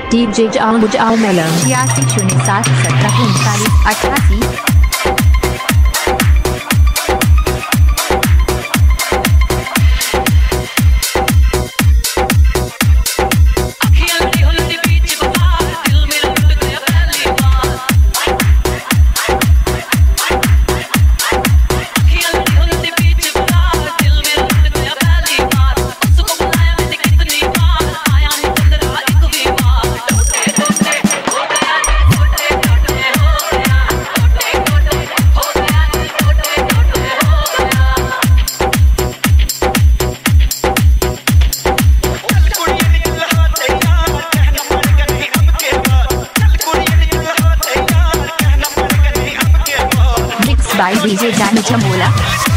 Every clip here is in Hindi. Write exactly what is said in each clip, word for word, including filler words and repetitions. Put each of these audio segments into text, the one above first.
डीजे जाओ जाओ मेला छियासी शून्य सात सत्रह उनतालीस अट्ठासी। बाय डीजे जानी चमोला।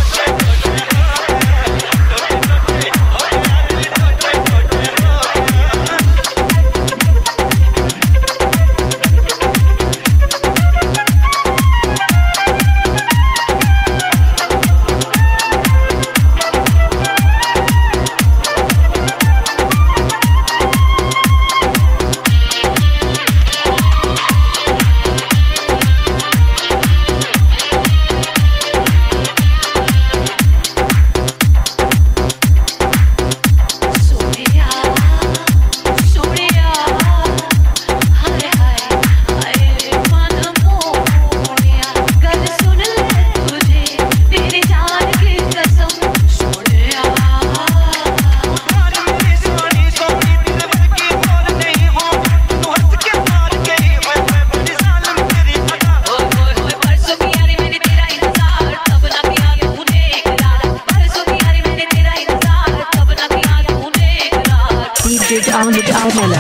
डीजे जाओ जाओ मेला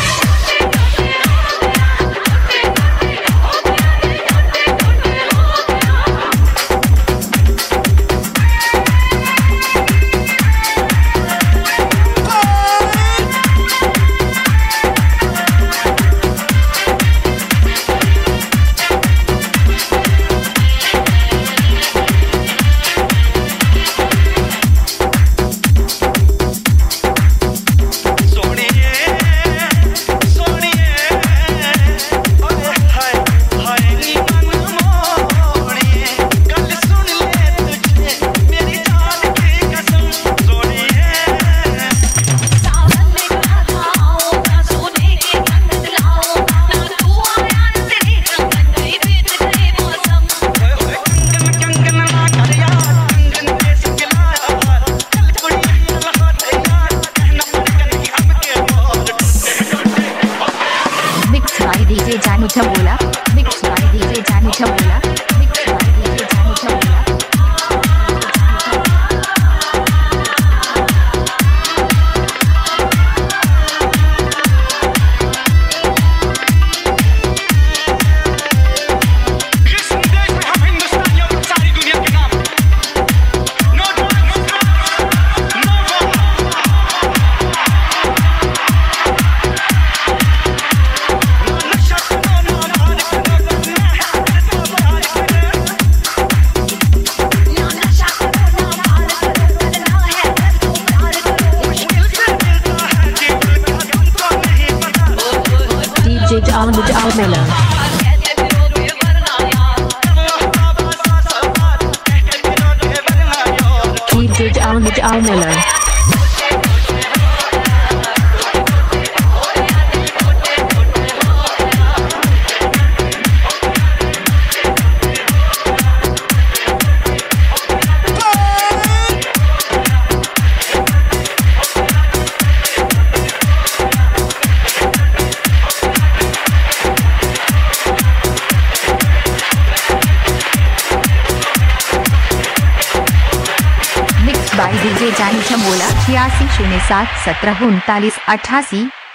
डीजे जानी चमोला मिक्स बाय डीजे जानी चमोला मिक्स बाय डीजे जानी चमोला। डीजे जाओ जाओ मेला डीजे जाओ जाओ मेला। बाय डीजे जानी चमोला छियासी शून्य सात सत्रह उनतालीस अट्ठासी।